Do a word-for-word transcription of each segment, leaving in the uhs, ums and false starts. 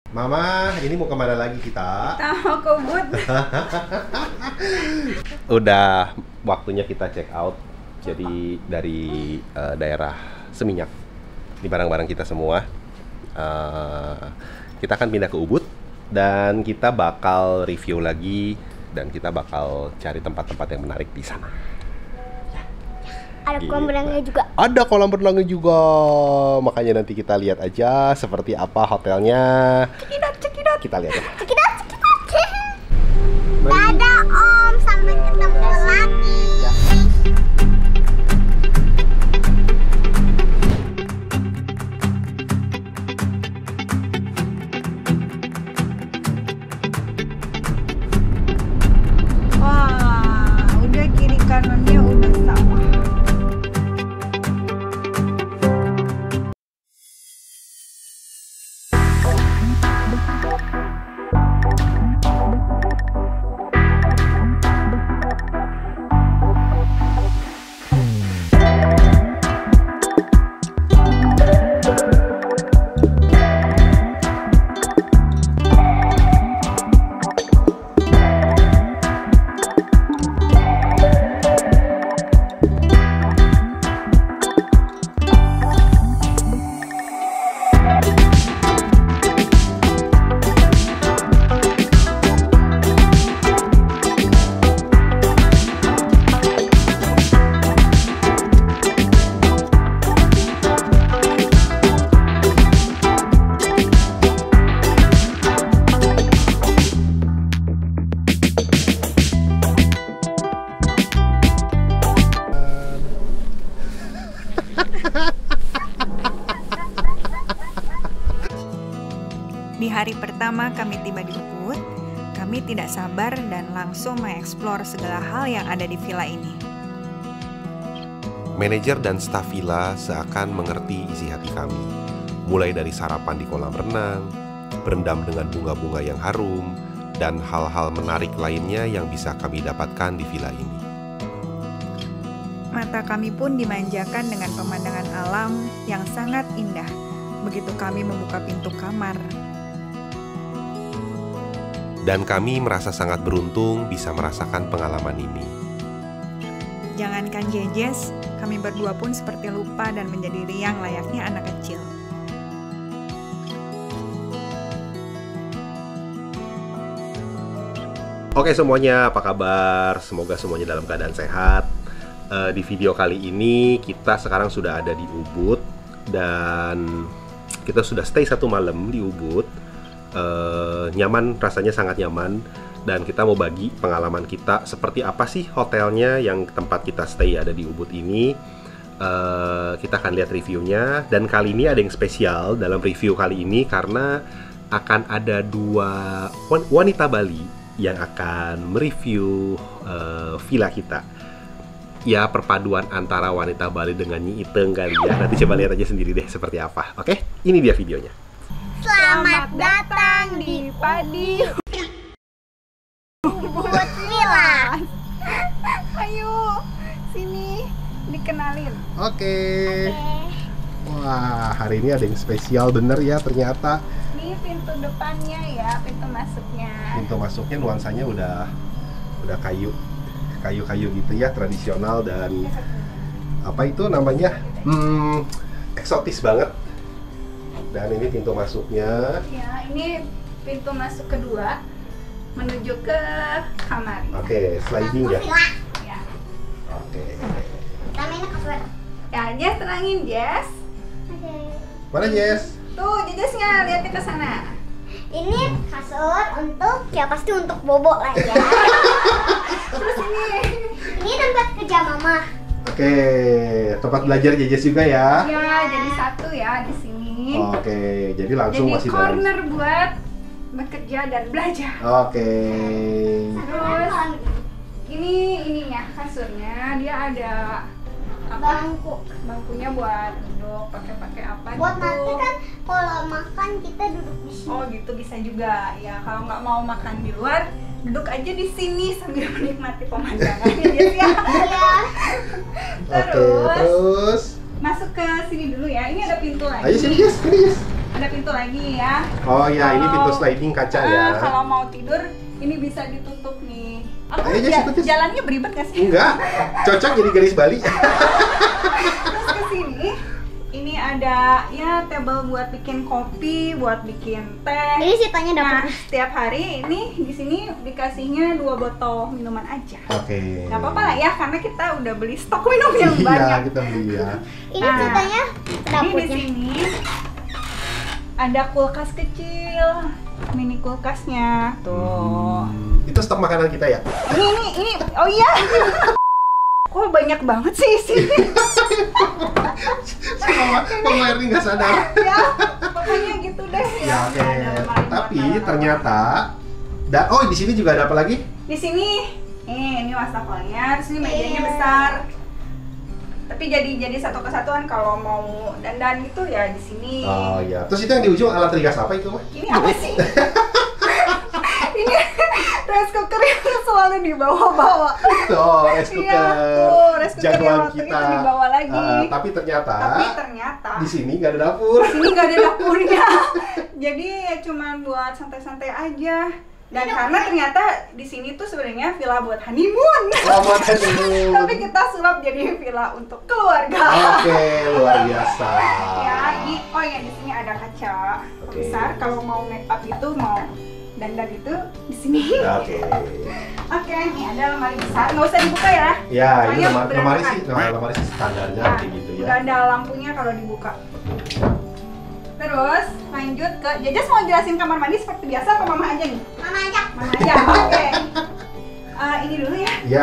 Mama, ini mau kemana lagi kita? Kita mau ke Ubud. Udah waktunya kita check out. Jadi dari uh, daerah Seminyak. Ini barang-barang kita semua. Uh, kita akan pindah ke Ubud dan kita bakal review lagi dan kita bakal cari tempat-tempat yang menarik di sana. Ada kolam berenangnya juga. Ada kolam berenangnya juga. Makanya nanti kita lihat aja seperti apa hotelnya. Cekidot, cekidot. Kita lihat ya. Cekidot, cekidot. Dadah Om, sampai ketemu lagi. Wah, udah kiri kanannya udah sama. Di hari pertama kami tiba di Ubud, kami tidak sabar dan langsung mengeksplor segala hal yang ada di villa ini. Manajer dan staf villa seakan mengerti isi hati kami. Mulai dari sarapan di kolam renang, berendam dengan bunga-bunga yang harum, dan hal-hal menarik lainnya yang bisa kami dapatkan di villa ini. Mata kami pun dimanjakan dengan pemandangan alam yang sangat indah. Begitu kami membuka pintu kamar. Dan kami merasa sangat beruntung bisa merasakan pengalaman ini. Jangankan Jejes, kami berdua pun seperti lupa dan menjadi riang layaknya anak kecil. Oke semuanya, apa kabar? Semoga semuanya dalam keadaan sehat. Uh, di video kali ini kita sekarang sudah ada di Ubud dan kita sudah stay satu malam di Ubud. Uh, nyaman, rasanya sangat nyaman. Dan kita mau bagi pengalaman kita seperti apa sih hotelnya yang tempat kita stay ada di Ubud ini. uh, Kita akan lihat reviewnya. Dan kali ini ada yang spesial dalam review kali ini karena akan ada dua wanita Bali yang akan mereview uh, villa kita. Ya, perpaduan antara wanita Bali dengan Nyi Iteng kali ya. Nanti coba lihat aja sendiri deh seperti apa. Oke, ini dia videonya. Selamat datang di Padi Ubud Villa. Ayo, sini dikenalin. Oke. Wah, hari ini ada yang spesial bener ya ternyata. Ini pintu depannya ya, pintu masuknya. Pintu masuknya nuansanya udah udah kayu, kayu-kayu gitu ya, tradisional dan apa itu namanya, hmm, eksotis banget. Dan ini pintu masuknya. Ya, ini pintu masuk kedua menuju ke kamar. Oke, sliding ya. Ya. Oke. Kita mainnya kasur. Ya, Jess terangin, Jess. Oke. Mana Jess? Tuh, Jessnya lihatnya ke sana. Ini kasur untuk ya pasti untuk bobo lah ya. Terus ini Ini tempat kerja mama. Oke, tempat belajar Jess juga ya. ya jadi satu ya di sini. Oke, jadi langsung Jadi masih corner dalam. buat bekerja dan belajar. Oke. Terus ini ininya kasurnya, dia ada apa? Bangku. Bangkunya buat duduk, pakai-pakai apa Buat gitu. nanti kan kalau makan kita duduk di sini. Oh gitu bisa juga. Ya kalau nggak mau makan di luar, duduk aja di sini sambil menikmati pemandangannya Jess ya. Iya. Oke, Terus terus masuk ke sini dulu ya. Ini ada pintu lagi. ayo sini Jess, sini Jess. ada pintu lagi ya. Oh ya, ini Kalau- pintu sliding kaca Ah, ya. Kalau mau tidur, ini bisa ditutup nih. Aku Ayo, Jess, ja- ikut, Jess. jalannya beribet gak sih? Enggak, cocok jadi garis Bali. Terus ke sini, ini ada ya table buat bikin kopi, buat bikin teh. Ini sitanya Nah, dapur. setiap hari ini di sini dikasihnya dua botol minuman aja. Oke. Gak apa-apa lah ya, karena kita udah beli stok minum yang Iya, banyak. kita beli ya. Ini Nah, sitanya Ini di dapurnya. sini ada kulkas kecil, mini kulkasnya tuh. Hmm, itu stok makanan kita ya? Ini ini ini, oh iya. Kok banyak banget sih isinya? Si Mama, Mama Erni nggak sadar. Ya, pokoknya gitu deh ya. Ya oke. Ada lemari buat Tapi naruh. ternyata, da oh di sini juga ada apa lagi? Di sini, nih ini wastafelnya, terus ini mejanya Iya. besar. Tapi jadi jadi satu kesatuan kalau mau dandan gitu ya di sini. Oh iya. Terus itu yang di ujung alat rias apa itu, Mah? Ini apa sih? Ini rice cooker yang selalu dibawa-bawa. Tuh, rice cooker. Iya, tuh, rice cooker yang Jagoan waktu kita. itu dibawa lagi. Ah, tapi ternyata Tapi ternyata di sini nggak ada dapur. sini nggak ada dapurnya. Jadi ya cuman buat santai-santai aja. Dan karena ternyata di sini tuh sebenarnya villa buat honeymoon. Selamat honeymoon. Tapi kita sulap jadi villa untuk keluarga. Oke, luar biasa. Ya, ini oh ya di sini ada kaca Oke. besar. Kalau mau make up itu mau dandan itu di sini. Oke. Oke, ini ada lemari besar. Nggak usah dibuka ya. Ya, ini Soalnya lemari, lemari sih, berantakan. lemari sih standarnya Nah, kayak gitu ya. udah ada lampunya kalau dibuka. Terus lanjut ke Jajas, mau jelasin kamar mandi seperti biasa atau mama aja nih? Mama aja. Mama aja. Oke. Eh, ini dulu ya. Ya,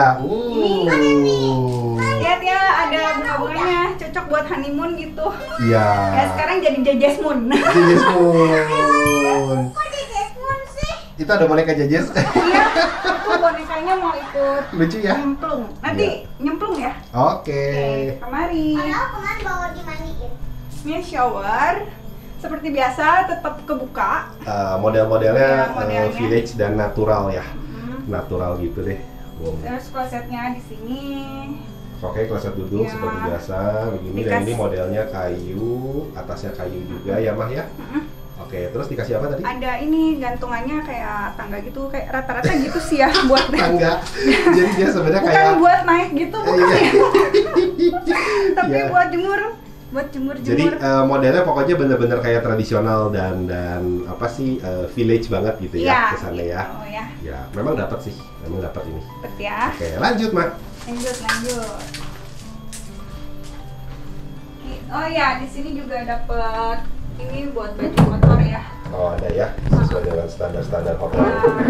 uh. Lihat ya, ada bunga-bunganya, cocok buat honeymoon gitu. Iya. Ya sekarang jadi Jajas Moon. Jajes Moon. Kok di Jasmine sih? Itu ada boneka Jajes. Iya, aku bonekanya mau ikut Lucu ya? nyemplung. Nanti nyemplung ya. Oke. Oke, kemari. Padahal kemarin bawa dimandiin. Ini shower. Seperti biasa tetap kebuka. Eh, model-modelnya Ya, modelnya. eh, village dan natural ya. Hmm. Natural gitu deh. Wow. Terus klosetnya di sini. Oke, kloset duduk Ya. seperti biasa begini dan Dikas- ini modelnya kayu, atasnya kayu juga ya Mah ya. Mm-mm. Oke, terus dikasih apa tadi? Ada ini gantungannya kayak tangga gitu, kayak rata-rata gitu sih ya buat Tangga. Jadi dia sebenarnya bukan kayak buat naik gitu, Eh, bukan iya. ya. Tapi Iya. buat jemur, buat Jadi jemur-jemur. eh, modelnya pokoknya bener-bener kayak tradisional dan dan apa sih eh, village banget gitu ya Iya, kesannya gitu, ya. ya. Ya, memang dapat sih, memang dapat ini. Cepet ya. Oke, lanjut Mak. Lanjut, lanjut. Ki- Oh ya, di sini juga dapet ini buat baju kotor ya. Oh ada ya, sesuai dengan standar-standar hotel. Nah.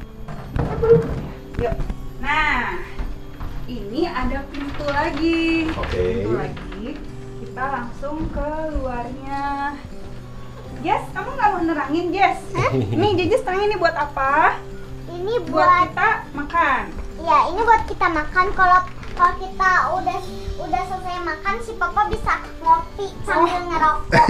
Yuk. Nah, ini ada pintu lagi. Oke. Pintu lagi. Kita langsung ke luarnya. Jess, kamu nggak mau nerangin Jess? Nih, Jess terangin ini buat apa? Ini Buat buat kita makan. ya, ini buat kita makan. Kalau kalau kita udah udah selesai makan, si Papa bisa ngopi sambil ngerokok.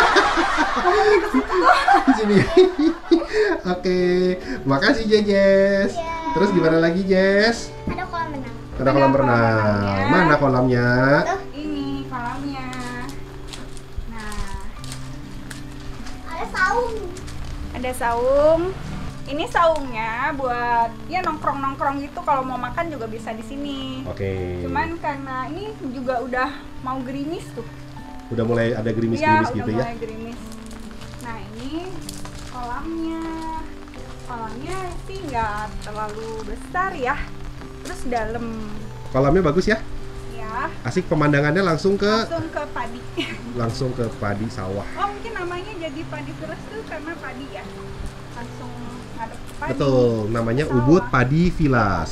Di sini. Oke, makasih Jess. Iya. Terus gimana lagi Jess? Ada kolam renang. Ada Ada kolam kolam renang. renangnya. Mana kolamnya? Tuh, Ini kolamnya. Nah, ada saung. ada saung. Ini saungnya buat ya nongkrong-nongkrong gitu, kalau mau makan juga bisa di sini. Oke. Cuman karena ini juga udah mau gerimis tuh. Udah mulai ada Iya, gerimis-gerimis udah gitu ya. mulai gerimis. Nah, ini kolamnya. Kolamnya sih nggak terlalu besar ya. Terus dalam Kolamnya bagus ya. ya, Asik pemandangannya langsung ke langsung ke padi. langsung ke padi sawah. Oh, mungkin namanya jadi padi terus tuh karena padi ya. Langsung ngadep ke padi. Betul, namanya Sawah. Ubud Padi Villas.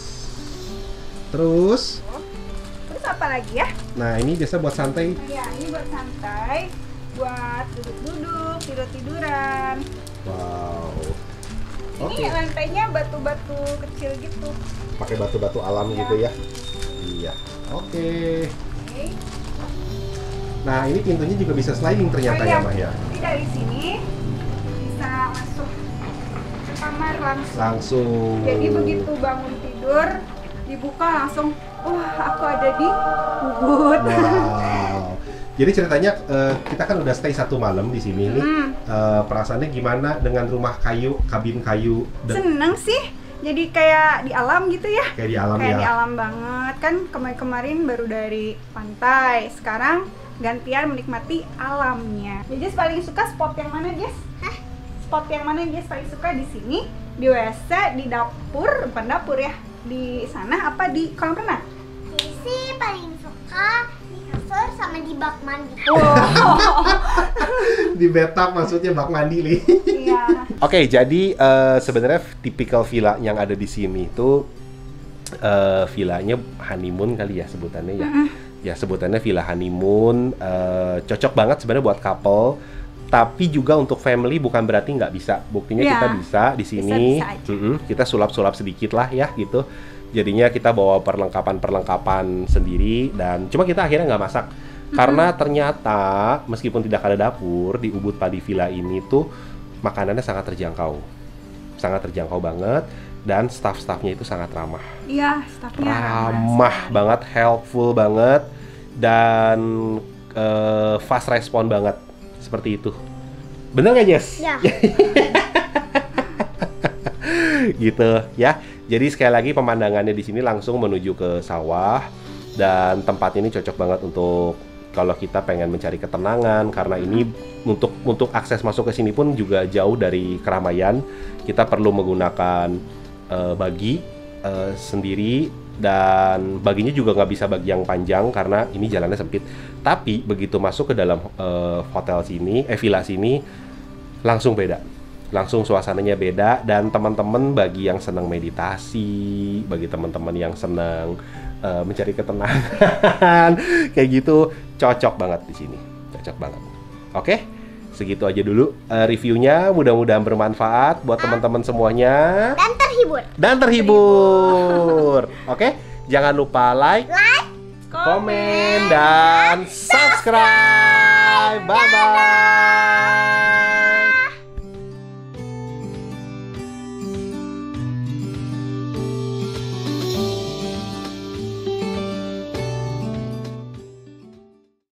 Terus, Terus apa lagi ya? nah ini biasa buat santai. Nah, ya, ini buat santai, buat duduk-duduk, tidur-tiduran. Wow. Oke, Ini lantainya batu-batu kecil gitu. pakai batu-batu alam Iya. gitu ya. Iya. Oke. Oke. Nah, ini pintunya juga bisa sliding ternyata Oh, ya, iya. Mah ya. Jadi dari sini bisa masuk ke kamar langsung. Langsung. Jadi begitu bangun tidur, dibuka langsung, wah aku ada di Ubud. Wow. Jadi ceritanya uh, kita kan udah stay satu malam di sini nih. Hmm. Uh, perasaannya gimana dengan rumah kayu, kabin kayu? dan- Seneng sih. Jadi kayak di alam gitu ya. Kayak di alam Kayak ya. di alam banget. Kan kemarin-kemarin baru dari pantai. Sekarang gantian menikmati alamnya. Ya, Jess paling suka spot yang mana, Jess? Hah? Spot yang mana Jess paling suka? Di sini, di W C, di dapur, bukan dapur ya. Di sana apa di kolam renang? Sisi paling suka di kasur sama di bak mandi. Di bathtub maksudnya bak mandi nih. Iya. Oke, jadi eh, sebenarnya tipikal villa yang ada di sini itu eh, villanya honeymoon kali ya sebutannya ya. Ya sebutannya villa honeymoon, eh, cocok banget sebenarnya buat couple. Tapi juga untuk family bukan berarti nggak bisa. Buktinya Ya, kita bisa di sini. bisa-bisa aja. Mm-mm, kita sulap-sulap sedikit lah ya gitu. Jadinya kita bawa perlengkapan-perlengkapan sendiri dan cuma kita akhirnya nggak masak. Karena ternyata meskipun tidak ada dapur di Ubud Padi Villa ini tuh makanannya sangat terjangkau. Sangat terjangkau banget dan staff-staffnya itu sangat ramah. Iya, staffnya Ramah banget, helpful banget dan eh, fast respon banget. Seperti itu. Bener nggak, Jess? Ya. Gitu ya. Jadi sekali lagi pemandangannya di sini langsung menuju ke sawah dan tempat ini cocok banget untuk kalau kita pengen mencari ketenangan karena ini untuk untuk akses masuk ke sini pun juga jauh dari keramaian. Kita perlu menggunakan eh, bagi eh, sendiri dan baginya juga nggak bisa bagi yang panjang karena ini jalannya sempit. Tapi begitu masuk ke dalam eh, hotel sini, eh villa sini langsung beda. Langsung suasananya beda dan teman-teman bagi yang senang meditasi, bagi teman-teman yang senang uh, mencari ketenangan kayak gitu cocok banget di sini. Cocok banget. Oke? Segitu aja dulu uh, reviewnya, mudah-mudahan bermanfaat buat teman-teman semuanya Dan terhibur. dan terhibur. Oke? Jangan lupa like, Like. komen dan subscribe. Bye bye.